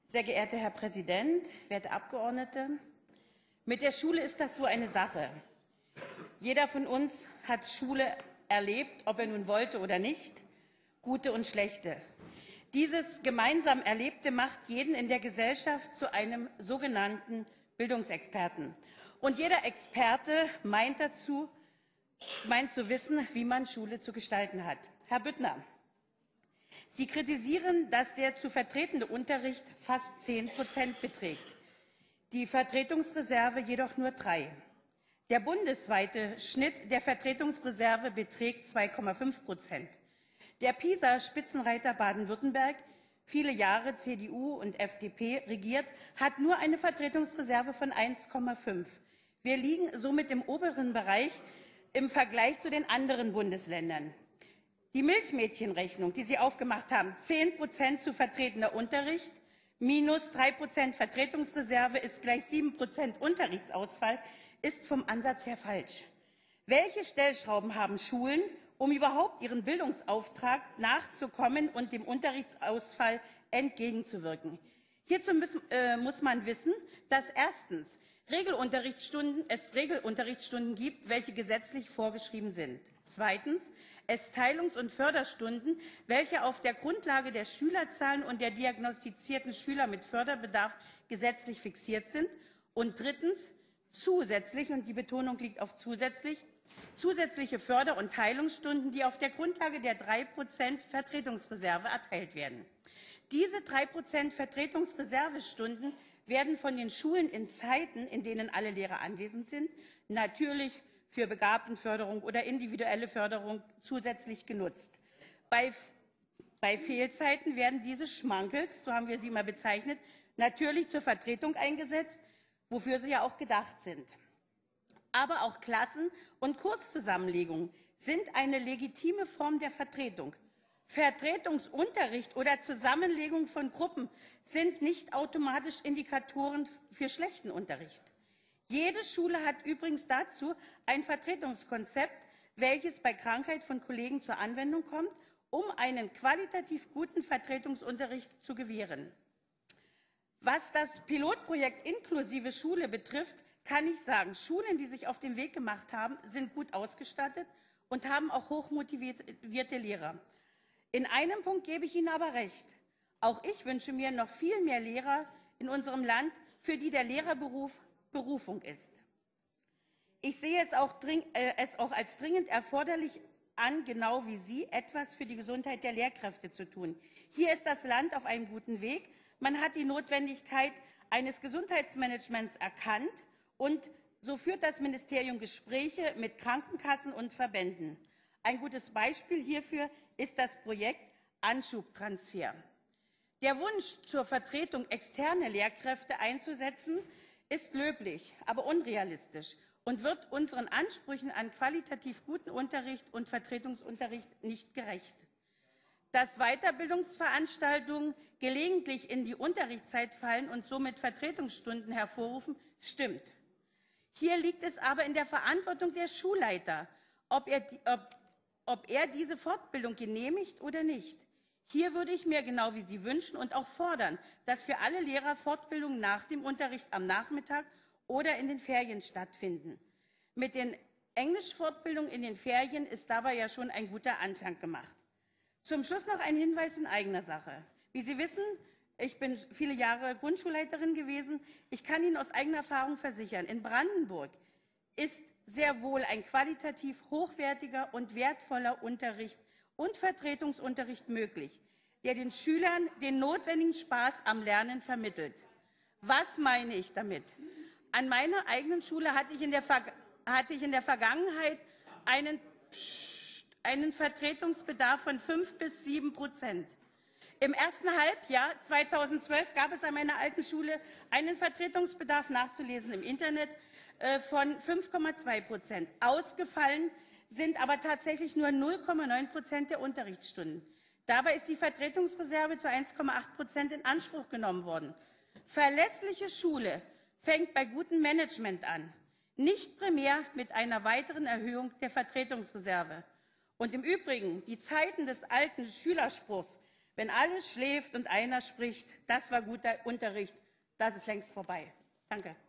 Sehr geehrter Herr Präsident, werte Abgeordnete! Mit der Schule ist das so eine Sache. Jeder von uns hat Schule erlebt, ob er nun wollte oder nicht, gute und schlechte. Dieses gemeinsam Erlebte macht jeden in der Gesellschaft zu einem sogenannten Bildungsexperten. Und jeder Experte meint zu wissen, wie man Schule zu gestalten hat. Herr Büttner, Sie kritisieren, dass der zu vertretende Unterricht fast 10% beträgt, die Vertretungsreserve jedoch nur 3%. Der bundesweite Schnitt der Vertretungsreserve beträgt 2,5%. Der PISA-Spitzenreiter Baden-Württemberg, viele Jahre CDU und FDP regiert, hat nur eine Vertretungsreserve von 1,5. Wir liegen somit im oberen Bereich im Vergleich zu den anderen Bundesländern. Die Milchmädchenrechnung, die Sie aufgemacht haben, 10% zu vertretender Unterricht, minus 3% Vertretungsreserve ist gleich 7% Unterrichtsausfall, ist vom Ansatz her falsch. Welche Stellschrauben haben Schulen, um überhaupt ihrem Bildungsauftrag nachzukommen und dem Unterrichtsausfall entgegenzuwirken? Hierzu muss man wissen, dass erstens es Regelunterrichtsstunden gibt, welche gesetzlich vorgeschrieben sind. Zweitens es Teilungs- und Förderstunden, welche auf der Grundlage der Schülerzahlen und der diagnostizierten Schüler mit Förderbedarf gesetzlich fixiert sind. Und drittens zusätzlich, und die Betonung liegt auf zusätzliche Förder- und Teilungsstunden, die auf der Grundlage der 3% Vertretungsreserve erteilt werden. Diese 3% Vertretungsreservestunden werden von den Schulen in Zeiten, in denen alle Lehrer anwesend sind, natürlich für Begabtenförderung oder individuelle Förderung zusätzlich genutzt. Bei Fehlzeiten werden diese Schmankels, so haben wir sie mal bezeichnet, natürlich zur Vertretung eingesetzt, wofür sie ja auch gedacht sind. Aber auch Klassen- und Kurszusammenlegungen sind eine legitime Form der Vertretung. Vertretungsunterricht oder Zusammenlegung von Gruppen sind nicht automatisch Indikatoren für schlechten Unterricht. Jede Schule hat übrigens dazu ein Vertretungskonzept, welches bei Krankheit von Kollegen zur Anwendung kommt, um einen qualitativ guten Vertretungsunterricht zu gewähren. Was das Pilotprojekt inklusive Schule betrifft, kann ich sagen, Schulen, die sich auf den Weg gemacht haben, sind gut ausgestattet und haben auch hochmotivierte Lehrer. In einem Punkt gebe ich Ihnen aber recht. Auch ich wünsche mir noch viel mehr Lehrer in unserem Land, für die der Lehrerberuf Berufung ist. Ich sehe es auch als dringend erforderlich an, genau wie Sie, etwas für die Gesundheit der Lehrkräfte zu tun. Hier ist das Land auf einem guten Weg. Man hat die Notwendigkeit eines Gesundheitsmanagements erkannt, und so führt das Ministerium Gespräche mit Krankenkassen und Verbänden. Ein gutes Beispiel hierfür ist das Projekt Anschubtransfer. Der Wunsch, zur Vertretung externe Lehrkräfte einzusetzen, ist löblich, aber unrealistisch und wird unseren Ansprüchen an qualitativ guten Unterricht und Vertretungsunterricht nicht gerecht. Dass Weiterbildungsveranstaltungen gelegentlich in die Unterrichtszeit fallen und somit Vertretungsstunden hervorrufen, stimmt. Hier liegt es aber in der Verantwortung der Schulleiter, ob er diese Fortbildung genehmigt oder nicht. Hier würde ich mir genau wie Sie wünschen und auch fordern, dass für alle Lehrer Fortbildungen nach dem Unterricht am Nachmittag oder in den Ferien stattfinden. Mit den Englischfortbildungen in den Ferien ist dabei ja schon ein guter Anfang gemacht. Zum Schluss noch ein Hinweis in eigener Sache. Wie Sie wissen, ich bin viele Jahre Grundschulleiterin gewesen. Ich kann Ihnen aus eigener Erfahrung versichern, in Brandenburg ist sehr wohl ein qualitativ hochwertiger und wertvoller Unterricht und Vertretungsunterricht möglich, der den Schülern den notwendigen Spaß am Lernen vermittelt. Was meine ich damit? An meiner eigenen Schule hatte ich in der Vergangenheit einen Vertretungsbedarf von 5 bis 7%. Im ersten Halbjahr 2012 gab es an meiner alten Schule einen Vertretungsbedarf, nachzulesen im Internet, von 5,2%. Ausgefallen sind aber tatsächlich nur 0,9% der Unterrichtsstunden. Dabei ist die Vertretungsreserve zu 1,8% in Anspruch genommen worden. Verlässliche Schule fängt bei gutem Management an, nicht primär mit einer weiteren Erhöhung der Vertretungsreserve. Und im Übrigen, die Zeiten des alten Schülerspruchs, Wenn alles schläft und einer spricht, das war guter Unterricht, das ist längst vorbei. Danke.